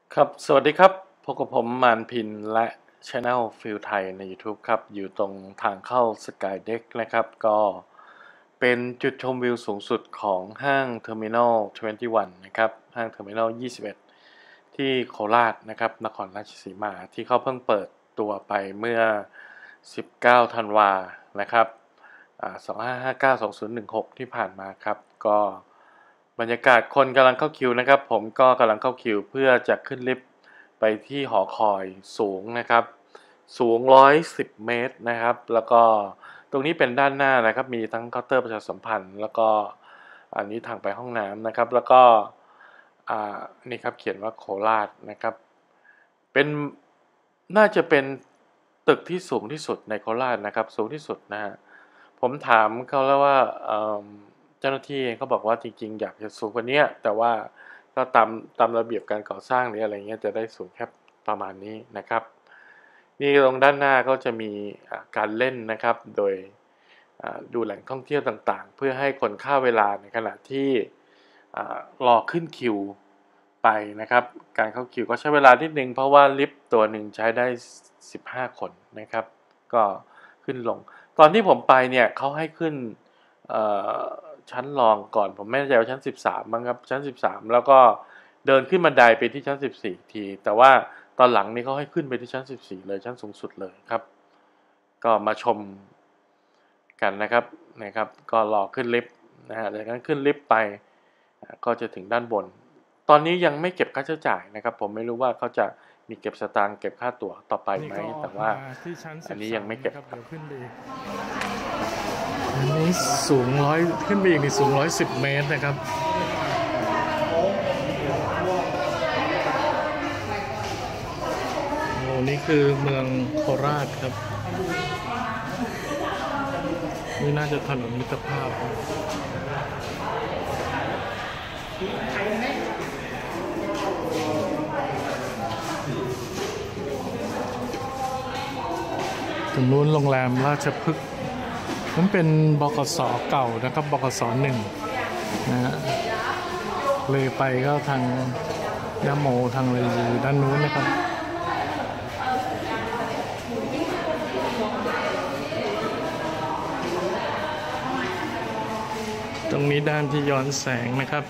ครับสวัสดีครับพบกับผมมานพินและ Channel ฟิลไทยใน YouTube ครับอยู่ตรงทางเข้า Sky Deck นะครับก็เป็นจุดชมวิวสูงสุดของห้าง Terminal 21 นะครับห้าง Terminal 21 ที่โคราชนะครับนครราชสีมาที่เขาเพิ่งเปิดตัวไปเมื่อ 19 ธันวานะครับ2559-2016 ที่ผ่านมาครับก็บรรยากาศคนกำลังเข้าคิวนะครับผมก็กำลังเข้าคิวเพื่อจะขึ้นลิฟต์ไปที่หอคอยสูงนะครับสูง110 เมตรนะครับแล้วก็ตรงนี้เป็นด้านหน้านะครับมีทั้งเคาน์เตอร์ประชาสัมพันธ์แล้วก็อันนี้ทางไปห้องน้ำนะครับแล้วก็นี่ครับเขียนว่าโคราชนะครับเป็นน่าจะเป็นตึกที่สูงที่สุดในโคราชนะครับสูงที่สุดนะฮะผมถามเขาแล้วว่าเจ้าหน้าที่เขาบอกว่าจริงๆอยากจะสูงกว่านี้แต่ว่าก็ตามระเบียบการก่อสร้างหรืออะไรเงี้ยจะได้สูงแค่ประมาณนี้นะครับนี่ตรงด้านหน้าก็จะมีการเล่นนะครับโดยดูแหล่งท่องเที่ยวต่างๆเพื่อให้คนฆ่าเวลาในขณะที่รอขึ้นคิวไปนะครับการเข้าคิวก็ใช้เวลานิดนึงเพราะว่าลิฟต์ตัวหนึ่งใช้ได้15 คนนะครับก็ขึ้นลงตอนที่ผมไปเนี่ยเขาให้ขึ้นชั้นรองก่อนผมไม่แน่ใจว่าชั้น13มั้งครับชั้น13แล้วก็เดินขึ้นบันไดไปที่ชั้น14ทีแต่ว่าตอนหลังนี้เขาให้ขึ้นไปที่ชั้น14เลยชั้นสูงสุดเลยครับก็มาชมกันนะครับก็รอขึ้นลิฟต์นะฮะจากนั้นขึ้นลิฟต์ไปก็จะถึงด้านบนตอนนี้ยังไม่เก็บค่าใช้จ่ายนะครับผมไม่รู้ว่าเขาจะมีเก็บสตางค์เก็บค่าตั๋วต่อไปไหมแต่ว่าอันนี้ยังไม่เก็บครับขึ้นไปอันนี้สูงขึ้นไปอีกนี่สูง110 เมตรนะครับโอ้นี่คือเมืองโคราชครับนี่น่าจะถนนมิตรภาพตรงนู้นโรงแรมราชพฤกษ์นั้นเป็นบขส.เก่านะครับบขส.1นะฮะเลยไปก็ทางยะโมทางเลยอยู่ด้านนู้นนะครับตรงนี้ด้านที่ย้อนแสงนะครับ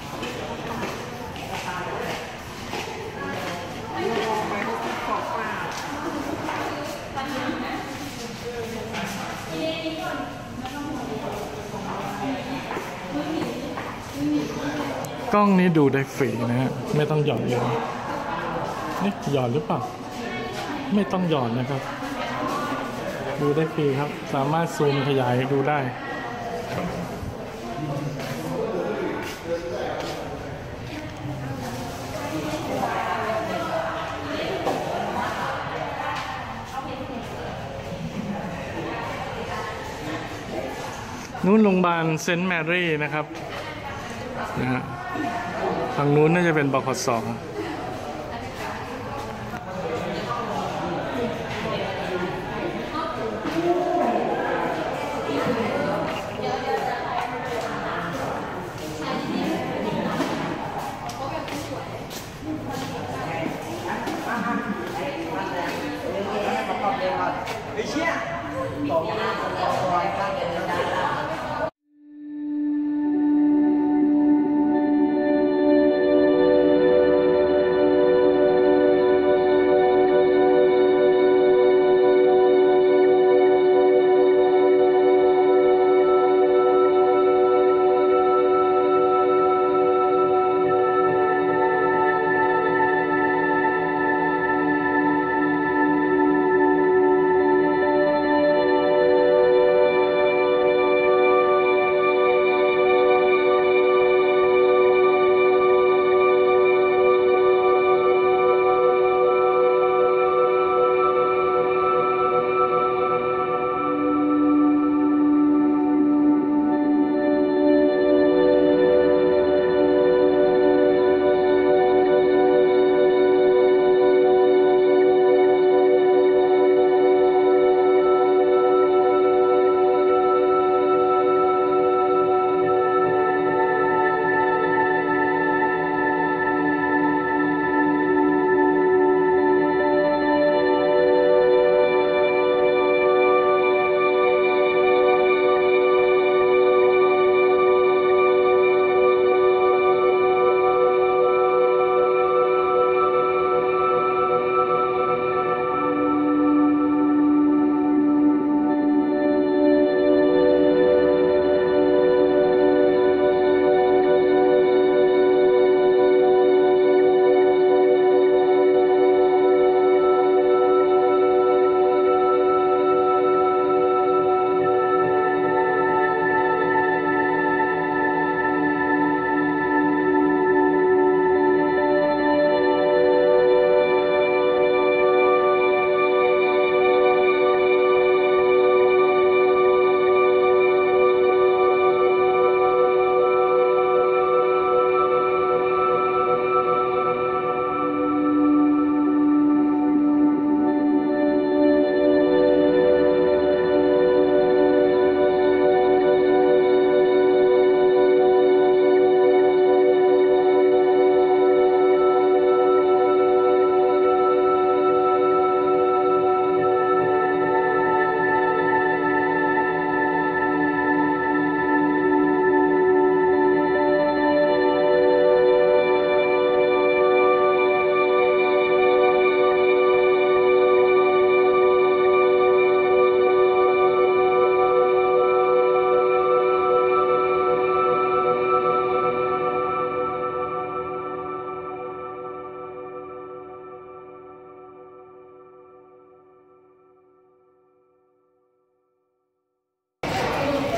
กล้องนี้ดูได้ฟรีนะฮะไม่ต้องหย่อนเลยนี่หย่อนหรือเปล่าไม่ต้องหย่อนนะครับดูได้ฟรีครับสามารถซูมขยายดูได้นู้นโรงพยาบาลเซนต์แมรี่นะครับนะฮะทางนู้นน่าจะเป็นบขส.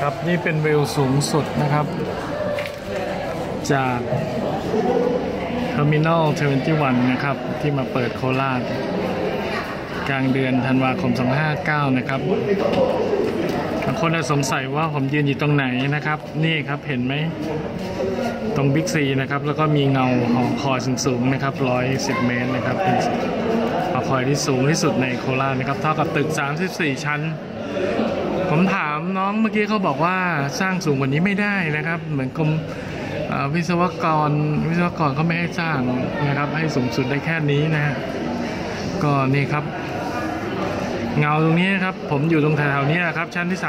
ครับนี่เป็นวิวสูงสุดนะครับจากTerminal 21 นะครับที่มาเปิดโคราชกลางเดือนธันวาคม 2559 นะครับบางคนอาจสงสัยว่าผมยืนอยู่ตรงไหนนะครับนี่ครับเห็นไหมตรงบิ๊กซีนะครับแล้วก็มีเงาหอคอยสูงๆนะครับ110 เมตรนะครับเป็นหอคอยที่สูงที่สุดในโคราชนะครับเท่ากับตึก34 ชั้นผมถามน้องเมื่อกี้เขาบอกว่าสร้างสูงกว่านี้ไม่ได้นะครับเหมือนกรมวิศวกรเขาไม่ให้สร้างนะครับให้สูงสุดได้แค่นี้นะฮะก็นี่ครับเงาตรงนี้นะครับผมอยู่ตรงแถวๆนี้ครับชั้นที่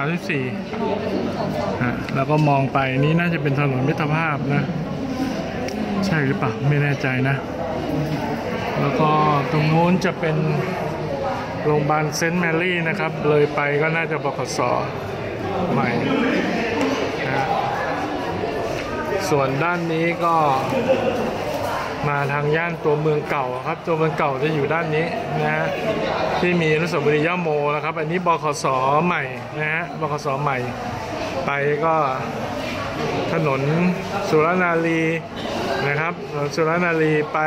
34แล้วก็มองไปนี่น่าจะเป็นถนนมิตรภาพนะใช่หรือเปล่าไม่แน่ใจนะแล้วก็ตรงโน้นจะเป็นโรงพยาบาลเซนต์แมรี่นะครับเลยไปก็น่าจะบขส.ใหม่นะส่วนด้านนี้ก็มาทางย่านตัวเมืองเก่าครับตัวเมืองเก่าจะอยู่ด้านนี้นะฮะที่มีอนุสาวรีย์ย่าโมนะครับอันนี้บขส.ใหม่นะฮะบขส.ใหม่ไปก็ถนนสุรนารีนะครับสุรนารีไป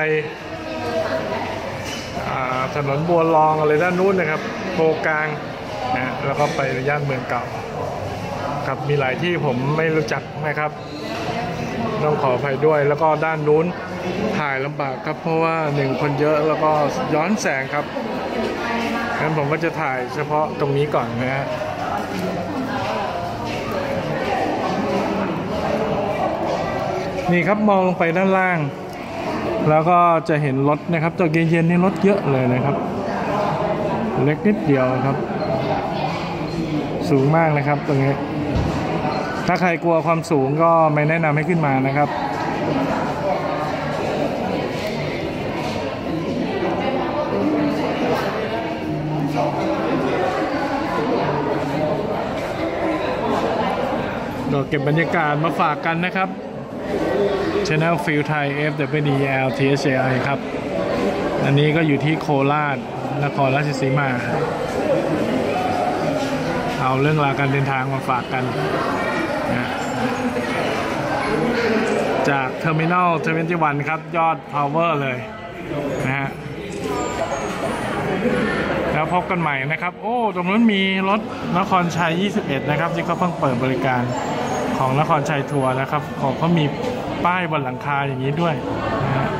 ถนนบัวลองอะไรด้านนู้นนะครับโพกลางนะแล้วก็ไปย่านเมืองเก่าครับมีหลายที่ผมไม่รู้จักนะครับต้องขออภัยด้วยแล้วก็ด้านนู้นถ่ายลำบากครับเพราะว่า1คนเยอะแล้วก็ย้อนแสงครับงั้นผมก็จะถ่ายเฉพาะตรงนี้ก่อนนะฮะนี่ครับมองลงไปด้านล่างแล้วก็จะเห็นรถนะครับตัวเย็นๆนี่รถเยอะเลยนะครับเล็กนิดเดียวครับสูงมากนะครับตรงนี้ถ้าใครกลัวความสูงก็ไม่แนะนำให้ขึ้นมานะครับเราเก็บบรรยากาศมาฝากกันนะครับ Channel Feel Thai FWDLTHI ครับอันนี้ก็อยู่ที่โคราชนครราชสีมาเอาเรื่องราวการเดินทางมาฝากกันนะจาก Terminal 21 ครับยอด Power เลยนะฮะแล้วพบกันใหม่นะครับโอ้ตรงนั้นมีรถนครชัย21นะครับที่เขาเพิ่งเปิดบริการของนครชัยทัวร์นะครับเขามีป้ายบนหลังคาอย่างนี้ด้วยนะฮะ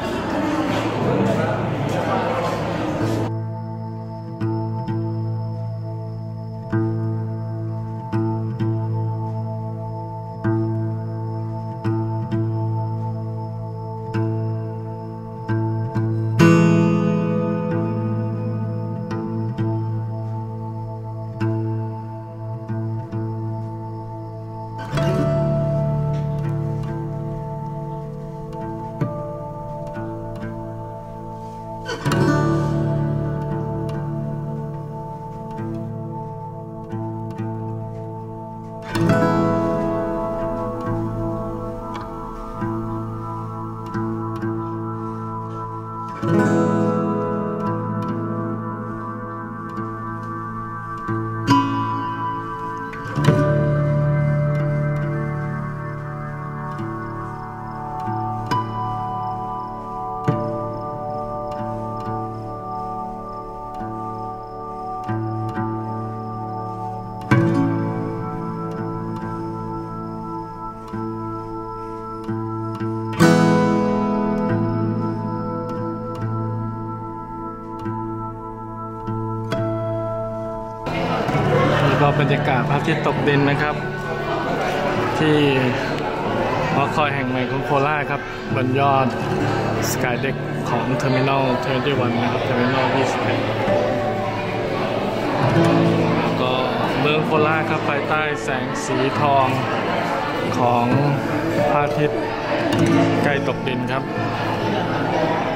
ก็บรรยากาศพระอาทิตย์ตกดินนะครับที่หอคอยแห่งใหม่ของโคราชครับบนยอดสกายเด็กของ Terminal 21 นะครับ Terminal 21ก็เมืองโคราชครับภายใต้แสงสีทองของพระอาทิตย์ใกล้ตกดินครับ